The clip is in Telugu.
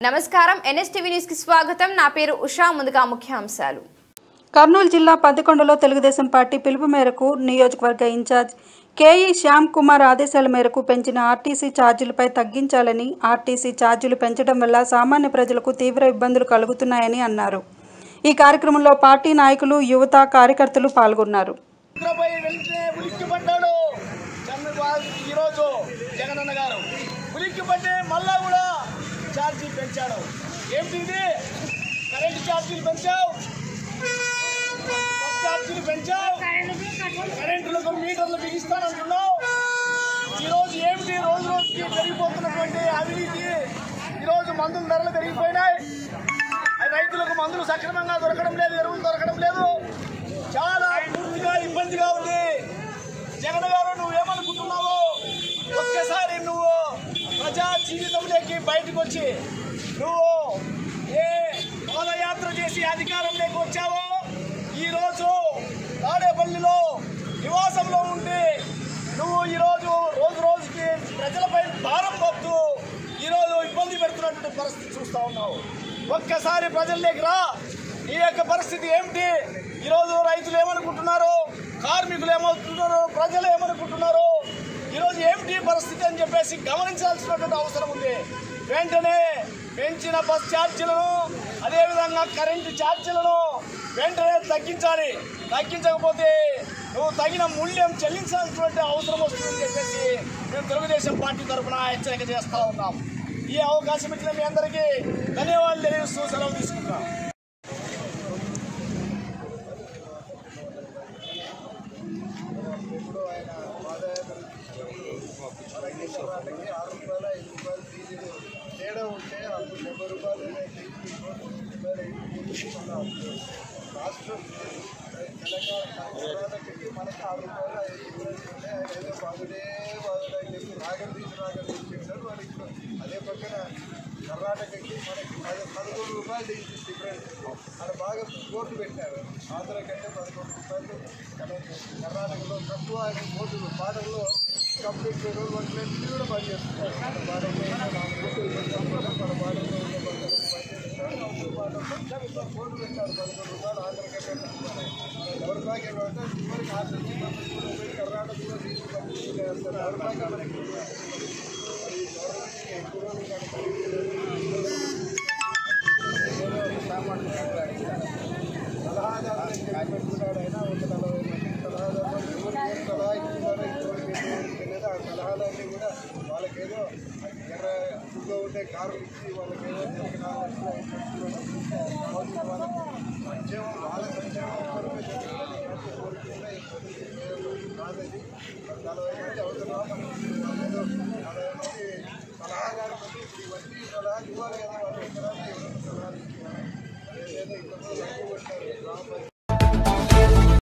నమస్కారం ఎన్ఎస్టీవీ న్యూస్ కి స్వాగతం। నా పేరు ఉషా। ముందుగా ముఖ్యాంశాలు। కర్నూలు జిల్లా పదకొండలో తెలుగుదేశం పార్టీ పిలుపు మేరకు నియోజకవర్గ ఇన్ఛార్జ్ కేఈ శ్యామ్ కుమార్ ఆదేశాల మేరకు పెంచిన ఆర్టీసీ ఛార్జీలపై తగ్గించాలని, ఆర్టీసీ ఛార్జీలు పెంచడం వల్ల సామాన్య ప్రజలకు తీవ్ర ఇబ్బందులు కలుగుతున్నాయని అన్నారు। ఈ కార్యక్రమంలో పార్టీ నాయకులు, యువత, కార్యకర్తలు పాల్గొన్నారు। ఛార్జీ పెంచాడు ఏంటి కరెంటు ఛార్జీలు పెంచావు, ఛార్జీలు పెంచావు, కరెంటులకు మీటర్లు బిగిస్తానంటున్నావు। ఈరోజు ఏమిటి రోజు రోజుకి పెరిగిపోతున్నటువంటి అవినీతి। ఈరోజు మందుల ధరలు పెరిగిపోయినాయి, రైతులకు మందులు సక్రమంగా దొరకడం లేదు, ఎరువులు దొరకడం లేదు, చాలా పూర్తిగా ఇబ్బందిగా ఉంది। జగన్ గారు నువ్వేమనుకుంటున్నావు? ఒక్కసారి నువ్వు ప్రజా జీవితంలోకి బయటకు వచ్చి నువ్వు ఏ పాదయాత్ర చేసి అధికారంలోకి వచ్చావో ఈరోజు తాడేపల్లిలో నివాసంలో ఉండి నువ్వు ఈరోజు రోజు రోజుకి ప్రజలపై భారం మోపుతూ ఈరోజు ఇబ్బంది పెడుతున్నటువంటి పరిస్థితి చూస్తూ ఉన్నావు। ఒక్కసారి ప్రజల్లోకి రా, ఈ యొక్క పరిస్థితి ఏమిటి? ఈరోజు రైతులు ఏమనుకుంటున్నారు, కార్మికులు ఏమవుతున్నారు, ప్రజలు ఏమనుకుంటున్నారు, ఈరోజు ఏమిటి పరిస్థితి అని చెప్పేసి గమనించాల్సినటువంటి అవసరం ఉంది। వెంటనే పెంచిన బస్ ఛార్జీలను, అదేవిధంగా కరెంటు ఛార్జీలను వెంటనే తగ్గించాలి। తగ్గించకపోతే నువ్వు తగిన మూల్యం చెల్లించాల్సినటువంటి అవసరం వస్తుందని చెప్పేసి మేము తెలుగుదేశం పార్టీ తరఫున హెచ్చరిక చేస్తూ ఉన్నాం। ఈ అవకాశం ఇచ్చిన మీ అందరికీ ధన్యవాదాలు తెలియజేస్తూ సెలవు తీసుకుంటున్నాం। తేడా ఉంటే అప్పుడు 70 రూపాయలు రాష్ట్రం తెలంగాణకి మనకి 6 రూపాయలు 5 రూపాయలు ఏదో బాగుడే బాగుందని చెప్పి రాగం తీసినారు వాళ్ళకి। అదే పక్కన కర్ణాటకకి మనకి 11 రూపాయలు డిఫరెన్స్, అక్కడ బాగా బోర్డు పెట్టారు। ఆంధ్ర కంటే 11 రూపాయలు, కర్ణాటకలో తక్కువ అని బోర్డులు పాటల్లో కంప్లీట్ రోజులు వంటలు కూడా పనిచేస్తున్నారు। మన పాటల్లో బోర్డు పెట్టారు 11 రూపాయలు ఆంధ్ర కంటే దౌర్భాగ్యం అంటే చివరికి ఆంధ్ర కర్ణాటకలో తీసుకు దౌర్భాగ్యం మనకి ఎక్కువ సలహాదారు పెట్టుకున్నాడు అయినా ఒక 40 మంది సలహాదారు ఎవరికి ఏం సలహా ఇస్తున్నారో ఇంకోటి లేదా ఆ సలహాలన్నీ కూడా వాళ్ళకేదో ఎర్ర ఫుడ్లో ఉండే కార్లు ఇచ్చి వాళ్ళకేదో 4 లక్షలు 5 లక్షలు వాళ్ళకి సంక్షేమం వాళ్ళ సంక్షేమం కొరకు కోరుకుంటే కాదని 40 మంది అవుతున్నాం ఏదో 40 మంది సలహాదారు మంది ఇవన్నీ సలహాలు ఇవ్వాలి కదా, వాళ్ళు ఎక్కడ సలహాలు ఇచ్చి ఏదో ఇంతకుముందు లక్షలు పెట్టారు